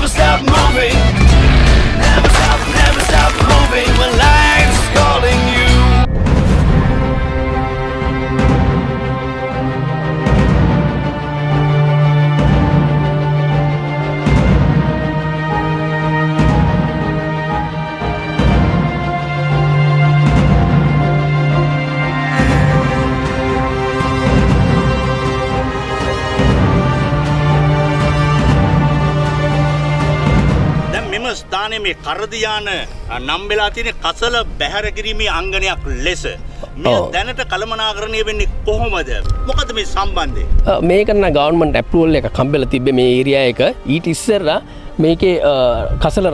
never stop moving. Never stop moving when life's calling you. ස්ථානයේ මේ කරදියාන නම් වෙලා තියෙන කසල බැහැර කිරීමේ අංගනයක් ලෙස මේ දැනට කළමනාකරණය වෙන්නේ කොහොමද? මොකද මේ සම්බන්ධය? මේක නම් ගවර්න්මන්ට් ඇප්‍රූවල් එකක් හම්බෙලා තිබ්බේ මේ ඒරියා එක. ඊට ඉස්සෙල්ලා මේකේ කසල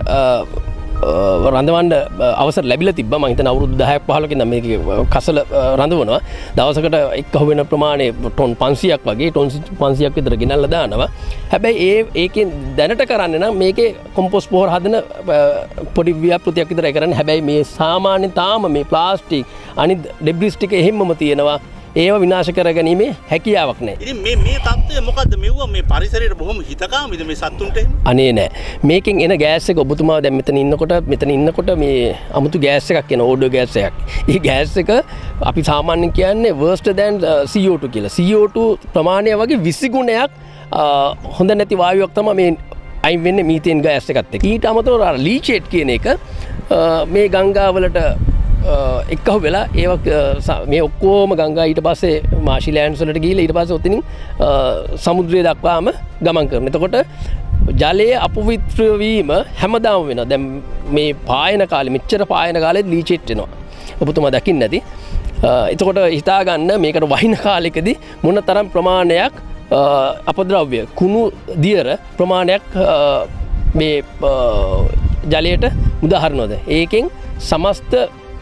රඳවන්න අවසර ලැබිලා තිබ්බා. මම හිතන අවුරුදු 10ක් 15ක ඉඳන් මේකේ කසල රඳවනවා. දවසකට එක්ක වෙන ප්‍රමාණය ටොන් 500ක් වගේ ටොන් 500ක් විතර ගෙනල්ලා දානවා. හැබැයි ඒකෙන් දැනට කරන්නේ නම් මේකේ කොම්පෝස්ට් පොහොර හදන පොඩි ව්‍යාපෘතියක් විතරයි කරන්නේ. හැබැයි මේ සාමාන්‍යයෙන් තාම මේ ප්ලාස්ටික් අනිත් ඩෙබ්‍රිස් ටික එහෙම්මම තියෙනවා. ඒව විනාශ කරගැනීමේ හැකියාවක් නැහැ. ඉතින් මේ තත්ත්වය මොකද්ද මෙවුව මේ පරිසරයට බොහොම හිතකාමීද මේ සත්තුන්ට එහෙම? අනේ නෑ. මේකෙන් එන ගෑස් එක ඔබතුමා දැන් මෙතන ඉන්නකොට මේ අමුතු ගෑස් එකක් එන ඕඩර් ගෑස් එකක්. මේ ගෑස් එක අපි සාමාන්‍යයෙන් කියන්නේ worst than CO2 කියලා. CO2 ප්‍රමාණය වගේ 20 ගුණයක් හොඳ නැති වායුවක් තමයි මේ අයින් වෙන්නේ මීතේන් ගෑස් එකත් එක්ක. ඊට අමතරව ලීචේට් කියන එක මේ ගංගාවලට එක්කහු වෙලා මේ ඔක්කොම ගංගා ඊට පස්සේ මාෂිලෑන්ඩ්ස් වලට ගිහිල්ලා ඊට පස්සේ ඔතනින් සමුද්‍රය දක්වාම ගමන් කරනවා. එතකොට ජලයේ අපවිත්‍ර වීම හැමදාම වෙනවා. දැන් මේ පායන කාලේ මෙච්චර පායන කාලෙත් ලීචේට් වෙනවා. ඔබතුමා දකින්න ඇති. එතකොට හිතා ගන්න මේකට වහින කාලෙකදී මොන තරම් ප්‍රමාණයක් අපද්‍රව්‍ය කුණු දියර ප්‍රමාණයක් මේ ජලයට මුදාහරිනවද? ඒකෙන් සමස්ත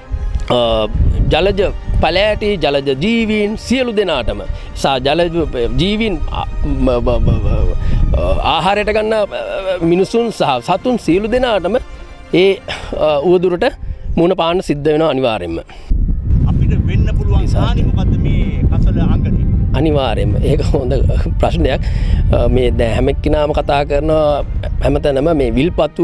ජලජ පලෑටි ජලජ ජීවීන් සියලු දෙනාටම ජලජ ජීවීන් ආහාරයට ගන්න මිනිසුන් සහ සතුන් සියලු දෙනාටම ඒ උවදුරට මුණ පාන්න සිද්ධ වෙනවා අනිවාර්යෙන්ම. අපිට වෙන්න පුළුවන් හානි මොකද්ද මේ කසල අංගනේ? අනිවාර්යෙන්ම ඒක හොඳ ප්‍රශ්නයක්. මේ දැන් හැම කෙනාම කතා කරනවා හැමතැනම මේ විල්පත්තු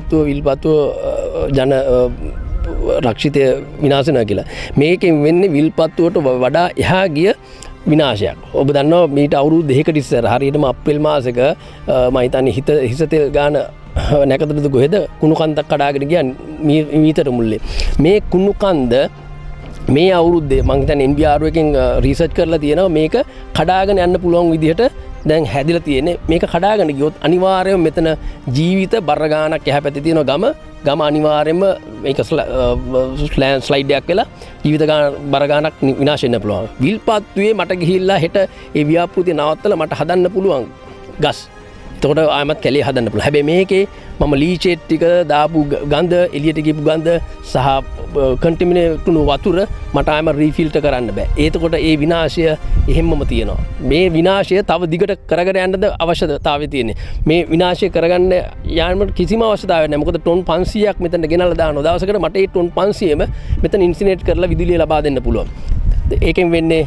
ජන රක්ෂිතය විනාශ වෙනවා කියලා. මේකෙන් වෙන්නේ විල්පත්තුවට වඩා එහා ගිය විනාශයක්. ඔබ දන්නවා මීට අවුරුදු 2කට ඉස්සර හරියටම අප්‍රේල් මාසෙක මම හිතන්නේ හිස තෙල් ගාන නැකතටද කොහෙද කුණු කන්දක් කඩාගෙන ගියා මීටර මුල්ලේ. මේ කුණු කන්ද මේ අවුරුද්දේ මම හිතන්නේ NBR එකෙන් රිසර්ච් කරලා තියෙනවා මේක කඩාගෙන යන්න පුළුවන් විදිහට දැන් හැදිලා තියෙන්නේ. මේක කඩාගෙන ගියොත් අනිවාර්යයෙන්ම මෙතන ජීවිත බර ගානක් එහා පැත්තේ තියෙන ගම අනිවාර්යයෙන්ම මේක ස්ලයිඩ් එකක් වෙලා ජීවිත බර ගානක් විනාශ වෙන්න පුළුවන්. විල්පත්තුවේ මට ගිහිල්ලා හෙට ඒ ව්‍යාපෘතිය නවත්තලා මට හදන්න පුළුවන් ගස්. එතකොට ආයමත් කැලේ හදන්න පුළුවන්. හැබැයි මේකේ මම ලීචේට් ටික දාපු ගඳ එළියට ගිහපු ගඳ සහ කන්ටමිනේට් වුණු වතුර මට ආයම රීෆිල්ටර් කරන්න බෑ. එතකොට ඒ විනාශය එහෙම්මම තියෙනවා. මේ විනාශය තව දිගට කරගෙන යන්නද අවශ්‍යතාවය තියෙන්නේ. මේ විනාශය කරගන්න යාමට කිසිම අවශ්‍යතාවයක් නැහැ. මොකද ටොන් 500ක් මෙතන ගෙනල්ලා දානවා. දවසකට මට ඒ ටොන් 500ම මෙතන ඉන්සිනේට් කරලා විදුලිය ලබා දෙන්න පුළුවන්. ඒකෙන් වෙන්නේ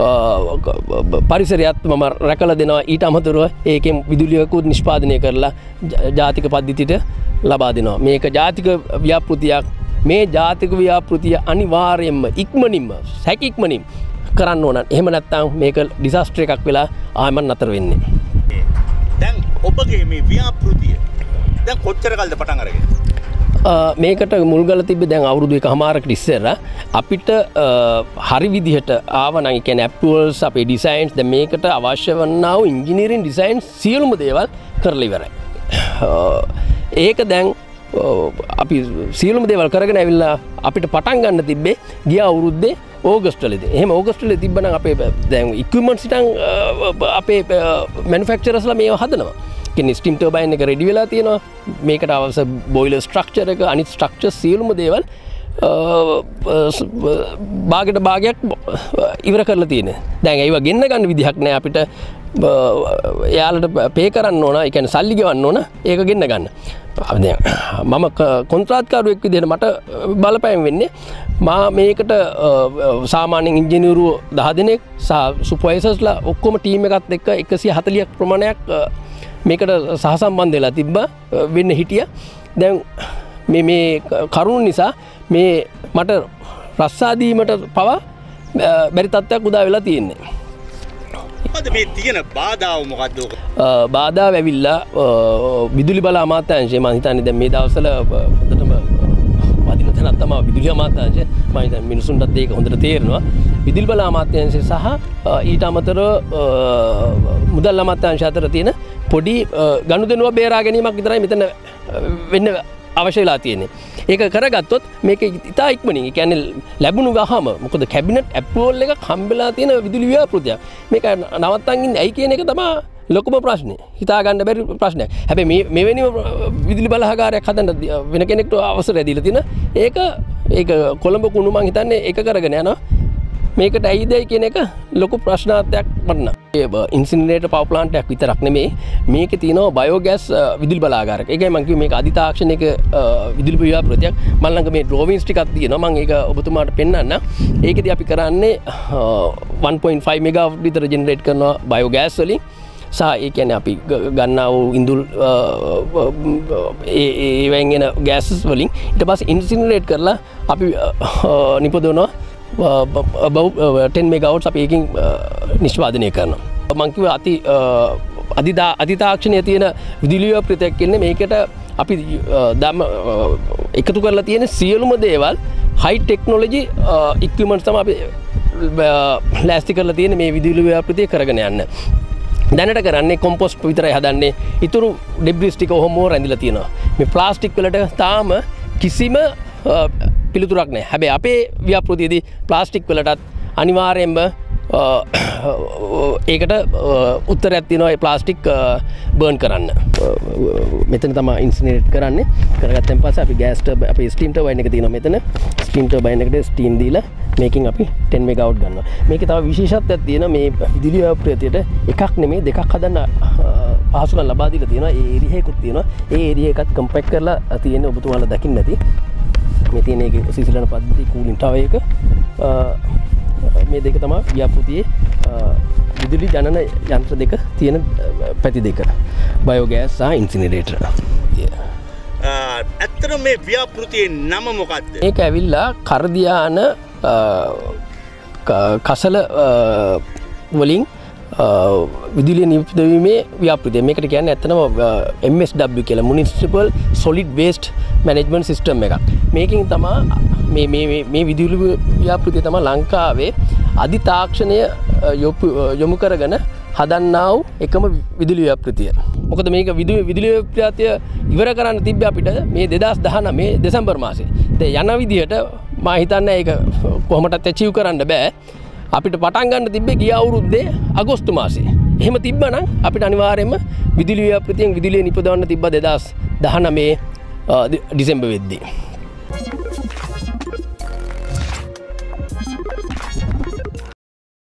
පරිසරයත් මම රැකලා දෙනවා. ඊට අමතරව ඒකෙන් විදුලියකුත් නිෂ්පාදනය කරලා ජාතික පද්ධතියට ලබා දෙනවා. මේක ජාතික ව්‍යාපෘතියක්. මේ ජාතික ව්‍යාපෘතිය අනිවාර්යයෙන්ම ඉක්මනින්ම සැකික්මනින් කරන්න ඕන. එහෙම නැත්නම් මේක ඩිසාස්ටර් එකක් වෙලා ආයමන් නතර වෙන්නේ. දැන් ඔබගේ මේ ව්‍යාපෘතිය දැන් කොච්චර කල්ද පටන් අරගෙන? මේකට මුල්ගල තිබ්බේ දැන් අවුරුදු 1කමාරකට ඉස්සෙල්ලා අපිට හරි විදිහට ආවනම් ඒ කියන්නේ ඇප්රූවල්ස් අපේ ඩිසයින්ස් දැන් මේකට අවශ්‍ය වන්නා වූ ඉංජිනේරින් ඩිසයින්ස් සියලුම දේවල් කරලා ඉවරයි. ඒක දැන් අපි සියලුම දේවල් කරගෙන ඇවිල්ලා අපිට පටන් ගන්න තිබ්බේ ගිය අවුරුද්දේ ඕගස්ට් වලදී. එහෙම ඕගස්ට් වලදී තිබ්බනම් අපේ දැන් ඉක්විප්මන්ට්ස් ඉතින් අපේ මැනුෆැක්චරර්ස්ලා මේව හදනවා. කියන්නේ ස්ටිම් ටර්බයින් එක රෙඩි වෙලා තියෙනවා. මේකට අවශ්‍ය බොයිලර් ස්ට්‍රක්චර් එක අනිත් ස්ට්‍රක්චර් සියලුම දේවල් භාගයට භාගයක් ඉවර කරලා තියෙන. දැන් ඒව ගෙන්න ගන්න විදිහක් නෑ අපිට. එයාලට පේ කරන්න ඕන, ඒ කියන්නේ සල්ලි ගෙවන්න ඕන ඒක ගෙන්න ගන්න. මම කොන්ත්‍රාත්කාරයෙක් විදිහට මට බලපෑම් වෙන්නේ මේකට සාමාන්‍යයෙන් ඉංජිනේරු 10 දෙනෙක් සහ සුපර්වයිසර්ස්ලා ඔක්කොම ටීම් එකත් එක්ක 140ක් ප්‍රමාණයක් මේකට සහසම්බන්ධ වෙලා තිබ්බා වෙන්න හිටියා. දැන් මේ කරුණ නිසා මේ මට රස්සා දීමට පවා බැරි තත්ත්වයක් උදා වෙලා තියෙන්නේ. මොකද මේ තියෙන බාධාව මොකද්ද? බාධාව ඇවිල්ලා විදුලි බල අමාත්‍යාංශය මම හිතන්නේ දැන් මේ දවස්වල හොඳටම වදින තැනක් තමයි විදුලි අමාත්‍යාංශය. මම හිතන්නේ මිනිසුන්ටත් ඒක හොඳට තේරෙනවා. විදුලි බල අමාත්‍යාංශය සහ ඊට අමතරව මුදල් අමාත්‍යාංශය අතර තියෙන පොඩි ගනුදෙනුව බේරා ගැනීමක් විතරයි මෙතන වෙන්න අවශ්‍ය වෙලා තියෙන්නේ. ඒක කරගත්තොත් මේක ඉතා ඉක්මනින් ඒ කියන්නේ ලැබුණු ගහම මොකද කැබිනට් ඇප්‍රූවල් එකක් හම්බෙලා තියෙන විදුලි ව්‍යාපෘතියක්. මේක නවත්තන් ඉන්නේ ඇයි කියන එක තමයි ලොකුම ප්‍රශ්නේ. හිතා ගන්න බැරි ප්‍රශ්නයක්. හැබැයි මෙවැනි විදුලි බලාගාරයක් හදන්න වෙන කෙනෙක්ට අවසරය දීලා තියෙන ඒක කොළඹ කුණු මං හිතන්නේ ඒක කරගෙන යනවා. මේකට ඇයිදයි කියන එක ලොකු ප්‍රශ්නාර්ථයක් වන්න. ඉන්සිනරේටර් පවර් ප්ලාන්ට් එකක් විතරක් නෙමෙයි මේකේ තියෙනවා බයෝගෑස් විදුලි බලාගාරයක්. ඒකයි මම කිව්වේ මේක අධිතාක්ෂණික විදුලි ව්‍යාපෘතියක්. මම ළඟ මේ ඩ්‍රෝවින්ස් ටිකක් තියෙනවා. මම ඒක ඔබතුමාට පෙන්නන්න. ඒකෙදී අපි කරන්නේ 1.5 මෙගාවොට් විතර ජෙනරේට් කරනවා බයෝගෑස් වලින්. සහ ඒ කියන්නේ අපි ගන්නා වූ ඉන්දුල් ඒවෙන් එන ගෑසස් වලින් ඊට පස්සේ ඉන්සිනරේට් කරලා අපි නිපදවනවා about 10 megawatts අපි එකකින් නිෂ්පාදනය කරනවා. මම කිව්වා අධිතාක්ෂණයේ තියෙන විදුලි ව්‍යාපෘතියක් කියන්නේ මේකට අපි එකතු කරලා තියෙන සියලුම දේවල් හයි ටෙක්නොලොජි ඉක්විප්මන්ට්ස් තමයි අපි ලෑස්ති කරලා තියෙන මේ විදුලි ව්‍යාපෘතිය කරගෙන යන්න. දැනට කරන්නේ කොම්පොස්ට් විතරයි හදන්නේ. ඊතුරු ඩෙබ්‍රිස් ටික ඔහොම රැඳිලා තියෙනවා. මේ ප්ලාස්ටික් වලට තාම කිසිම පිළිතුරක් නැහැ. හැබැයි අපේ ව්‍යාපෘතියේදී ප්ලාස්ටික් වලටත් අනිවාර්යයෙන්ම ඒකට උත්තරයක් තියෙනවා. ඒ ප්ලාස්ටික් බර්න් කරන්න. මෙතන තමයි ඉන්සිනරේට් කරන්නේ. කරගත්තන් පස්සේ අපි ගෑස් ටර්බයින් අපේ ස්ටීම් ටර්බයින් එක තියෙනවා මෙතන. ස්ටීම් ටර්බයින් එකට ස්ටීම් දීලා මේකෙන් අපි 10 මෙගාවොට් ගන්නවා. මේකේ තව විශේෂත්වයක් තියෙනවා. මේ විදුලි ව්‍යාපෘතියට එකක් නෙමෙයි දෙකක් හදන්න පහසුකම් ලබා දීලා තියෙනවා. ඒ ඒරියා එකකුත් තියෙනවා. ඒ ඒරියා එකත් කම්පැක්ට් කරලා තියෙන්නේ ඔබතුමාලා දකින්න ඇති. මේ තියෙන එක සිසිලන පද්ධති කූලින් ටවර් එක මේ දෙක තමයි ව්‍යාපෘතියේ විදුලි ජනන යන්ත්‍ර දෙක තියෙන පැති දෙක. බයෝගෑස් සහ ඉන්සිනරේටර්. ඇත්තටම මේ ව්‍යාපෘතියේ නම මොකක්ද? ඒක ඇවිල්ලා කරදියාන කසල වලින් විදුලිය නිපදවීමේ ව්‍යාපෘතිය. මේකට කියන්නේ ඇත්තටම MSW කියලා municipal solid waste management system එකක්. මේකෙන් තමයි මේ විදුලි ව්‍යාපෘතිය තමයි ලංකාවේ අධිතාක්ෂණය යොමු කරගෙන හදන්නා වූ එකම විදුලි ව්‍යාපෘතිය. මොකද මේක විදුලි ව්‍යාපෘතිය ඉවර කරන්න තිබ්බේ අපිට මේ 2019 දෙසැම්බර් මාසේ. දැන් යන විදිහට මම හිතන්නේ ඒක කොහොමදත් ඇචීව් කරන්න බෑ. අපිට පටන් ගන්න තිබ්බේ ගිය අවුරුද්දේ අගෝස්තු මාසේ. එහෙම තිබ්බනම් අපිට අනිවාර්යයෙන්ම විදුලි ව්‍යාපෘතියෙන් විදුලිය නිපදවන්න තිබ්බා 2019 ඩිසෙම්බර් වෙද්දී.